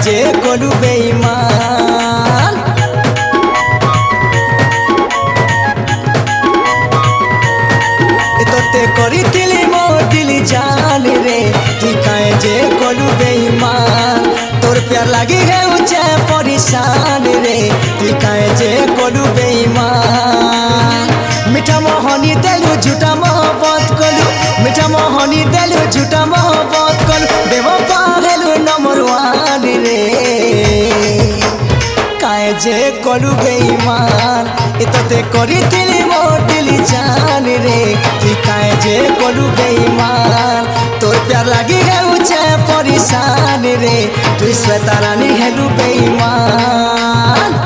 जे कलु बेईमान तोते करिथिली मोर दिल जान रे तू काहे जे कलु बेईमान तोर प्यार लागी है उचे परेशान रे तू काहे जे कलु बेईमान मीठा मोहनी देलु झूठा मोहब्बत कलु मीठा मोहनी देलु झूठा मोहब्बत कलु बेवफा हेलु नंबर 1 रे काहे जे कलु बेईमान तोते करिथिली मोर दिल जान रे तू काहे जे कलु बेईमान तोर प्यार लागी है उचे परेशान रे तू श्वेता रानी हेलु बेईमान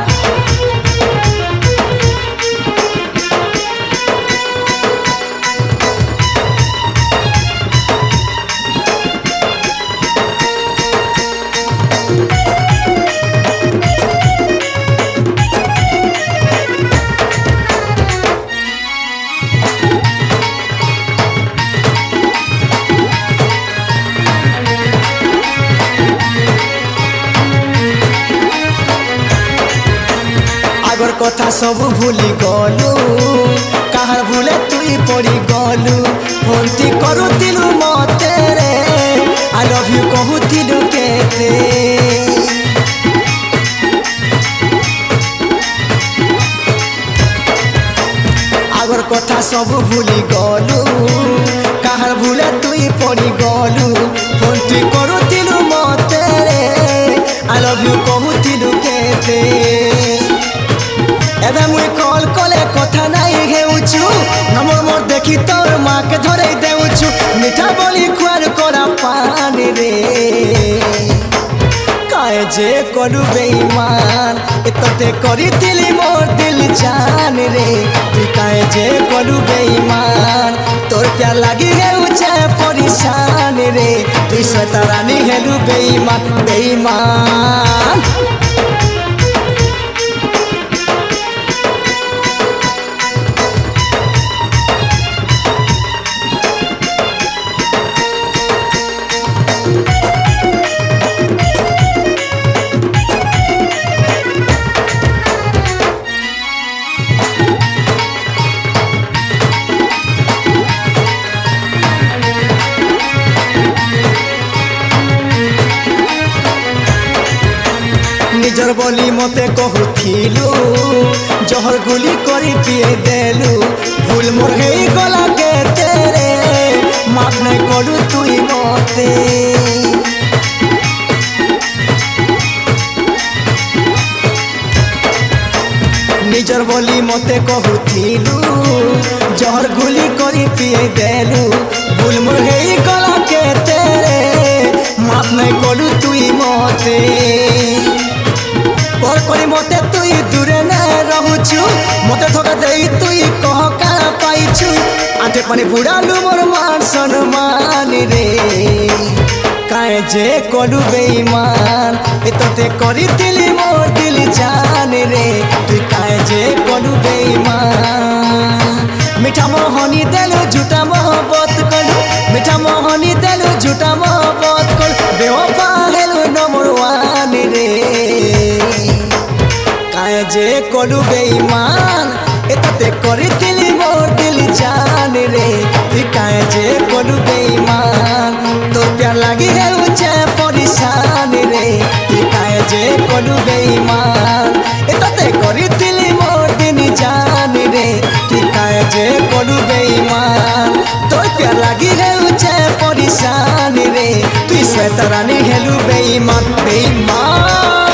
आगर कथा सब भूली गलु कहार भूले तुई पड़ी गलु फोनती करुतिलु मते रे आई लव यू कहूतिलु केते आगर कथा सब भूली गलु कहार भूले तुई पड़ी गलु फोनती करुतिलु मते रे आई लव यू कहूतिलु केते एबे मुई कॉल कले कथा नाई हेउछु नंबर मोर देखी तोर माँ के धरे देउछु मीठा बोली खुआर कोरा पानी रे काहे जे कलु बेईमान तोते करिथिली मोर दिल जान रे तू काहे जे कलु बेईमान तोर प्यार लागी हेउचे परेशान रे तू श्वेता रानी हेलु बेईमान बेईमान निजर बोली मते कहूथिलु जहर गुली करी पिए देलु भूल मोर हे गला के तेरे माफ नहीं कलु तुई मते निजर बोली मते कहूथिलु जहर गुली करी पिए देलु भूल मोर हे गला के तेरे माफ नहीं कलु तुई मते पर करी मते तुई दूरे न रहूछु मते धोखा देई तुई कह का पाइछु आंटे पानी बुड़ालु मोर मान सम्मान रे काहे जे कलु बेईमान तोते करिथिली मोर दिल जान रे तू काहे जे कलु बेईमान मीठा मोहनी देलु झूठा मोहब्बत कलु मीठा मोहनी देलु झूठा मोहब्बत कलु बेवफा हेलु नंबर 1 रे काहे जे कलु बेईमान तोते करिथिली मोर दिल जान रे तू काहे जे कलु बेईमान तोर प्यार लागी है उचे परेशान रे तू काहे जे कलु बेईमान तोते करिथिली मोर दिल जान रे तू काहे जे कलु बेईमान तोर प्यार लागी है उचे परेशान रे तू श्वेता रानी हेलु बेईमान बेईमान।